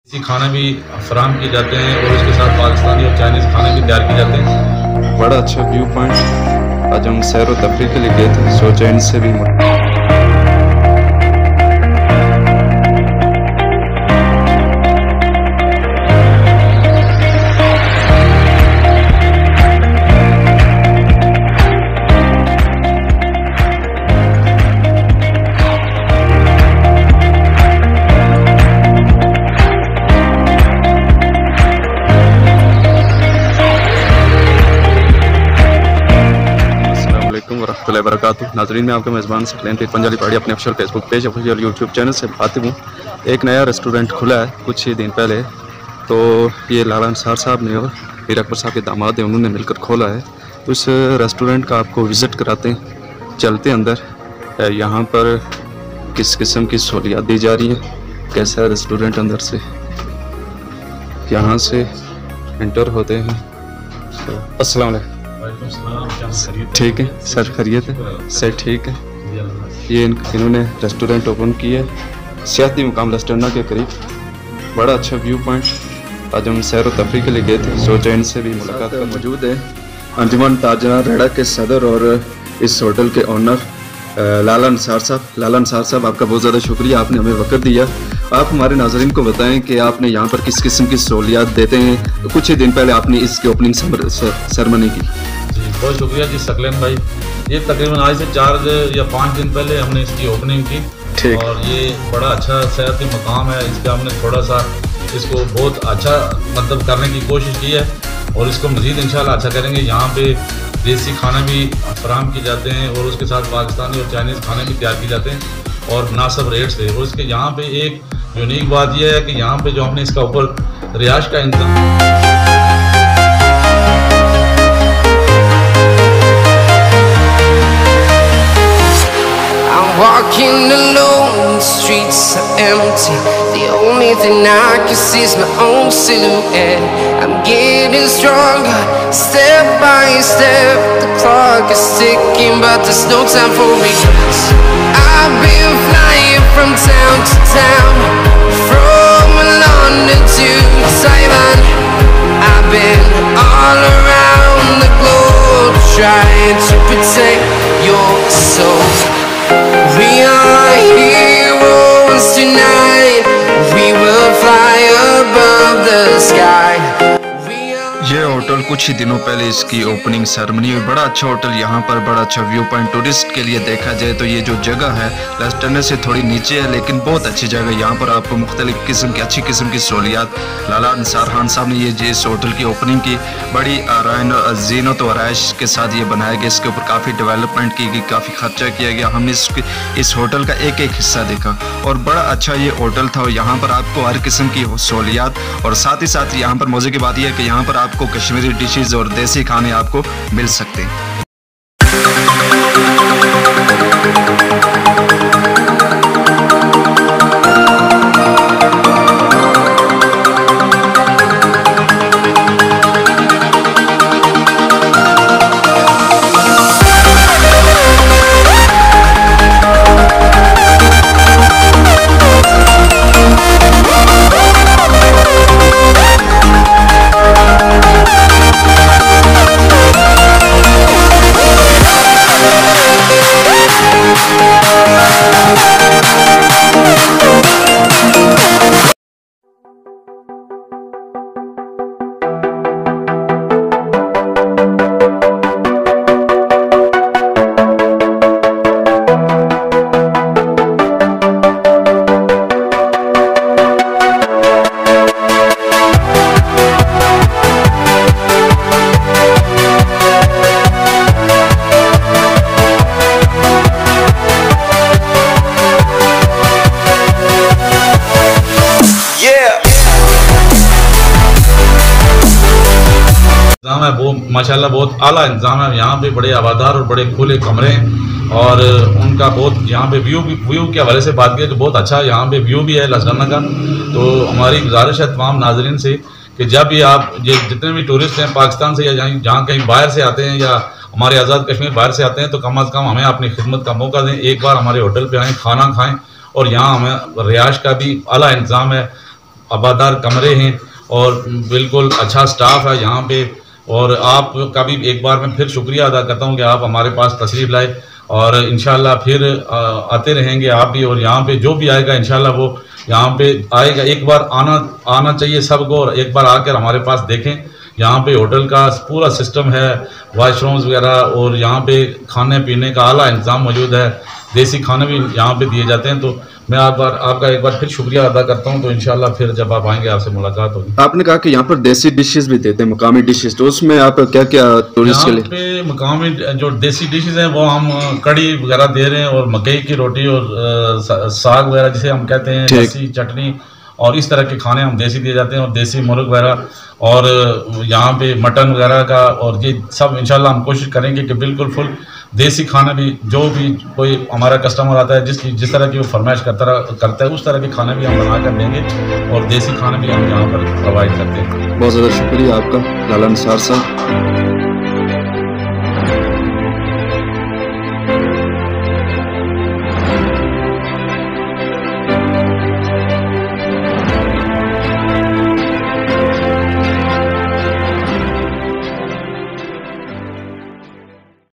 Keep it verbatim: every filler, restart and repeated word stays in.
देसी खाने भी फराहम किए जाते हैं और उसके साथ पाकिस्तानी और चाइनीज़ खाने भी तैयार किए जाते हैं। बड़ा अच्छा व्यू पॉइंट। आज हम सैर व तफरीह के लिए गए थे, सोचा इनसे भी वरकातुहू। नाज़रीन, मैं आपके मेज़बान सकलैन पीर पंजाबी पहाड़ी अपने official Facebook page official YouTube channel से बात हूँ। एक नया रेस्टोरेंट खुला है कुछ ही दिन पहले, तो ये लाला अंसार साहब ने और मीर अकबर साहब के दामाद हैं, उन्होंने मिलकर खोला है। तो इस रेस्टोरेंट का आपको विज़िट कराते हैं, चलते हैं अंदर। यहाँ पर किस किस्म की सहूलियात दी जा रही हैं, कैसा है रेस्टोरेंट अंदर से। यहाँ से एंटर होते हैं। तो अस्सलाम वालेकुम। ठीक है सर, खैरियत है सर? ठीक है। ये इन, इन्होंने रेस्टोरेंट ओपन किया है सियाती मुकाम रेस्टोरेंट के करीब। बड़ा अच्छा व्यू पॉइंट। आज हम सैर व तफरीह के लिए गए थे, सोचा इनसे भी मुलाकात कर। मौजूद है अंजुमन ताजना रेड़ा के सदर और इस होटल के ओनर लाला अंसार साहब। लाला अंसार साहब, आपका बहुत ज़्यादा शुक्रिया, आपने हमें वक्त दिया। आप हमारे नाज़रीन को बताएं कि आपने यहाँ पर किस किस्म की सहूलियात देते हैं। कुछ ही दिन पहले आपने इसकी ओपनिंग सेरेमनी की। जी बहुत शुक्रिया जी सकलैन भाई। ये तकरीबन आज से चार या पाँच दिन पहले हमने इसकी ओपनिंग की और ये बड़ा अच्छा सयाती मकाम है। इसका हमने थोड़ा सा इसको बहुत अच्छा मतलब करने की कोशिश की है और इसको मज़ीद इंशाल्लाह अच्छा करेंगे। यहाँ पे देसी खाने भी फराहम किए जाते हैं और उसके साथ पाकिस्तानी और चाइनीज़ खाने भी तैयार किए जाते हैं और मुनासिब रेट से। और इसके यहाँ पे एक यूनिक बात यह है कि यहाँ पे जो हमने इसका ऊपर रिहाइश का इंतजाम walking alone, the streets are empty. The only thing I can see is my own silhouette. I'm getting stronger, step by step. The clock is ticking, but there's no time for regrets. I've been flying from town to town, from London to Taiwan. I've been all around the globe, trying to protect your soul. We are heroes tonight. We will fly above the sky. ये hotel कुछ ही दिनों पहले इसकी opening ceremony हुई। बड़ा अच्छा hotel, यहाँ पर बड़ा अच्छा व्यू पॉइंट। टूरिस्ट के लिए देखा जाए तो ये जो जगह है रेस्टोरेंट से थोड़ी नीचे है, लेकिन बहुत अच्छी जगह है। यहाँ पर आपको मुख्तलिफ किस्म की अच्छी किस्म की सहूलियात। लाला अंसार खान साहब ने ये जिस होटल की ओपनिंग की, बड़ी जीनत और आराइश के साथ ये बनाया गया। इसके ऊपर काफ़ी डेवलपमेंट की गई, काफ़ी खर्चा किया गया। हमने इसके इस होटल का एक एक हिस्सा देखा और बड़ा अच्छा ये होटल था। यहाँ पर आपको हर किस्म की सहूलियात और साथ ही साथ यहाँ पर मज़े की बात यह है कि यहाँ पर आपको कश्मीरी डिशेज और देसी खाने आपको मिल सकते हैं। इंतज़ाम है वो माशाल्लाह बहुत आला इंतज़ाम है। यहाँ पे बड़े आबादार और बड़े खुले कमरे हैं और उनका बहुत यहाँ पे व्यू भी व्यू के हवाले से बात की तो बहुत अच्छा यहाँ पे व्यू भी है लसगन्ना का। तो हमारी गुजारिश है तमाम नाजरीन से कि जब भी आप ये जितने भी टूरिस्ट हैं पाकिस्तान से या जहाँ कहीं बाहर से आते हैं या हमारे आज़ाद कश्मीर बाहर से आते हैं तो कम अज़ कम हमें अपनी खिदमत का मौका दें, एक बार हमारे होटल पे आएँ, खाना खाएं और यहाँ हमें रिहाइश का भी आला इंतज़ाम है। आबादार कमरे हैं और बिल्कुल अच्छा स्टाफ है यहाँ पे। और आपका भी एक बार मैं फिर शुक्रिया अदा करता हूँ कि आप हमारे पास तशरीफ़ लाए और इंशाल्लाह फिर आते रहेंगे आप भी। और यहाँ पे जो भी आएगा इंशाल्लाह वो यहाँ पे आएगा, एक बार आना आना चाहिए सबको और एक बार आकर हमारे पास देखें। यहाँ पे होटल का पूरा सिस्टम है, वॉशरूम्स वगैरह, और यहाँ पे खाने पीने का आला इंतज़ाम मौजूद है, देसी खाने भी यहाँ पे दिए जाते हैं। तो मैं आप बार आपका एक बार फिर शुक्रिया अदा करता हूँ। तो इंशाल्लाह फिर जब आप आएंगे आपसे मुलाकात होगी। आपने कहा कि यहाँ पर देसी डिशेस भी देते हैं, मकामी डिशेस, तो उसमें आप क्या क्या टूरिस्ट के लिए? यहाँ पे मकामी जो देसी डिशेस हैं वो हम कड़ी वगैरह दे रहे हैं और मकई की रोटी और साग वगैरह जिसे हम कहते हैं, देसी चटनी और इस तरह के खाने हम देसी दिए जाते हैं और देसी मुर्ग वगैरह और यहाँ पे मटन वगैरह का। और ये सब इंशाल्लाह हम कोशिश करेंगे कि बिल्कुल फुल देसी खाना भी, जो भी कोई हमारा कस्टमर आता है जिसकी जिस तरह की वो फरमाइश करता करता है उस तरह के खाने भी हम बना कर देंगे और देसी खाने भी हम यहाँ पर प्रोवाइड करते हैं। बहुत ज़्यादा शुक्रिया आपका लाला निसार साहब।